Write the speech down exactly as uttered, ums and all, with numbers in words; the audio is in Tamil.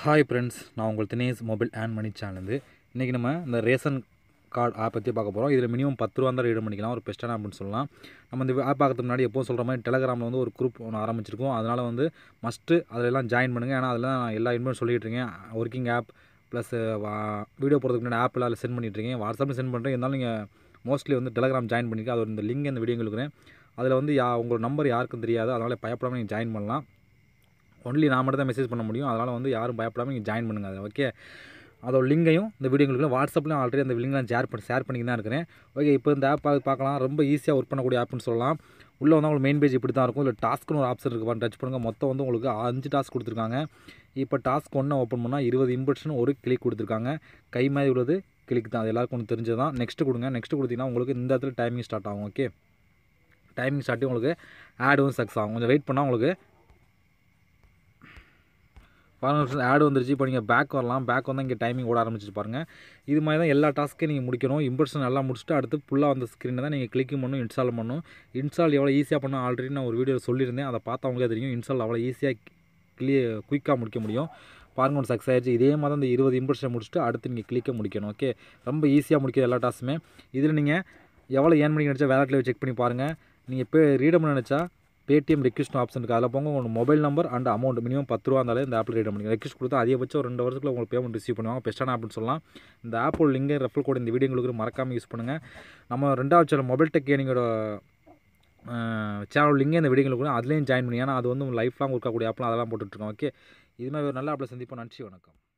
ஹாய் ஃப்ரெண்ட்ஸ், நான் உங்கள் Dinesh mobile and money channel. இன்றைக்கி நம்ம இந்த ரேஷன் கார்டு ஆப் பற்றி பார்க்க போகிறோம். இதில் மினிமம் பத்து ரூபா தான் ரீட் பண்ணிக்கலாம், ஒரு பெஸ்ட்டான ஆப்னு சொல்லலாம். நம்ம இந்த ஆப் பார்க்கறதுக்கு முன்னாடி எப்போ சொல்கிற மாதிரி டெலகிராமில் வந்து ஒரு குரூப் ஒன்று ஆரம்பிச்சிருக்கோம். அதனால் வந்து மஸ்ட்டு அதிலெல்லாம் ஜாயின் பண்ணுங்கள். ஏன்னா அதெல்லாம் எல்லா இன்ஃபர்மேஷன் சொல்லிகிட்டு இருக்கேன். ஒர்க்கிங் ஆப் ப்ளஸ் வீடியோ போகிறதுக்கு முன்னாடி ஆப்பில் அதில் சென்ட் பண்ணிட்டுருக்கேன். வாட்ஸ்அப்பில் சென்ட் பண்ணுறேன். இருந்தாலும் நீங்கள் மோஸ்ட்லி வந்து டெலகிராம் ஜாயின் பண்ணிக்க. அது இந்த லிங்க் இந்த வீடியோ கொடுக்குறேன். அதில் வந்து யா உங்கள் நம்பர் யாருக்கும் தெரியாது. அதனால் பயப்படாமல் நீங்கள் ஜாயின் பண்ணலாம். ஒன்லி நான் மட்டும் தான் மெசேஜ் பண்ண முடியும். அதனால் வந்து யாரும் பயப்படாமல் நீங்கள் ஜாயின் பண்ணுங்கள். அதை ஓகே. அதோட லிங்கையும் இந்த வீடியோங்களுக்கு வாட்ஸ்அப்லையும் ஆல்ரெடி அந்த லிங்க் நான் ஷேர் பண்ணி ஷேர் பண்ணி தான் இருக்கிறேன். ஓகே, இப்போ இந்த ஆப் பார்க்கலாம். ரொம்ப ஈஸியாக ஒர்க் பண்ணக்கூடிய ஆப்னு சொல்லலாம். உள்ளே வந்து உங்களுக்கு மெயின் பேஜ் இப்படி தான் இருக்கும். இல்லை டாஸ்க்குன்னு ஒரு ஆப்ஷன் இருக்குது, டச் பண்ணுங்கள். மொத்தம் வந்து உங்களுக்கு அஞ்சு டாஸ்க் கொடுத்துருக்காங்க. இப்போ டாஸ்க் ஒன்று ஓப்பன் பண்ணால் இருபது இம்ப்ரெஷன் ஒரு கிளிக் கொடுத்துருக்காங்க. கை மாதிரி உள்ளது கிளிக் தான். அது எல்லாருக்கும் ஒன்று தெரிஞ்சது தான். நெக்ஸ்ட்டு கொடுங்க. நெக்ஸ்ட்டு கொடுத்தீங்கன்னா உங்களுக்கு இந்த இடத்துல டைமிங் ஸ்டார்ட் ஆகும். ஓகே, டைமிங் ஸ்டார்ட் உங்களுக்கு ஆடும் சக்ஸ் ஆகும். கொஞ்சம் வெயிட் பண்ணால் உங்களுக்கு பாருங்கள் ஆடு வந்துருச்சு. இப்போ நீங்கள் பேக் வரலாம். பேக் வந்தால் இங்கே டைமிங் ஓட ஆரம்பிச்சிட்டு பாருங்கள். இது மாதிரி தான் எல்லா டாஸ்க்கையும் நீங்கள் முடிக்கணும். இம்ப்ரெஷன் நல்லா முடிச்சுட்டு அடுத்து ஃபுல்லாக அந்த ஸ்க்ரீனை தான் நீங்கள் கிளிக்கும் பண்ணணும், இன்ஸ்டால் பண்ணணும். இன்ஸ்டால் எவ்வளோ ஈஸியாக பண்ணணும் ஆல்ரெடி நான் ஒரு வீடியோ சொல்லியிருந்தேன். அதை பார்த்தவங்களே தெரியும். இன்ஸ்டால் அவ்வளோ ஈஸியாக கிளியர் குயிக்காக முடிக்க முடியும். பாருங்கள், ஒன்று சக்ஸஸ் ஆகிடுச்சு. இதே மாதிரி தான் இந்த இருபது இம்ப்ரெஷனை முடிச்சுட்டு அடுத்து நீங்கள் கிளிக்க முடிக்கணும். ஓகே, ரொம்ப ஈஸியாக முடிக்கிற எல்லா டாஸ்க்குமே. இதில் நீங்கள் எவ்வளோ ஏர்ன் பண்ணி நினச்சா வேலட்லேயே செக் பண்ணி பாருங்கள். நீங்கள் இப்போ ரீடம் நினச்சா பேடிஎம் ரெக்வஸ்ட் ஆப்ஷன் இருக்குது. அதில் போங்க. உங்கள் mobile number and amount minimum பத்து ரூபா இருந்தாலே இந்த ஆப்பில் ரீட் பண்ணிங்க. ரெக்வஸ்ட் கொடுத்தா அதிகபட்சம் ஒரு ரெண்டு வருஷத்துக்குள்ள உங்களுக்கு பேமெண்ட் ரிசீவ் பண்ணுவாங்க. பெஸ்ட்டான ஆப்னு சொல்லலாம். இந்த ஆப்போட லிங்கை ரெஃபர் கோட் இந்த வீடியோ உங்களுக்கு மறக்காமல் யூஸ் பண்ணுங்கள். நம்ம ரெண்டாவது சேனல் மொபைல் டெக் ஏர்னிங்கோட சேனல் லிங்கே இந்த வீடியோங்களுக்கு கூட அதுலேயும் ஜாயின் பண்ணி. ஏன்னா அது வந்து லைஃப் லாங் இருக்கக்கூடிய ஆப்லாம் அதெல்லாம் போட்டுட்ருக்கோம். ஓகே, இது மாதிரி ஒரு நல்ல ஆப்பில் சந்திப்போம். நன்றி, வணக்கம்.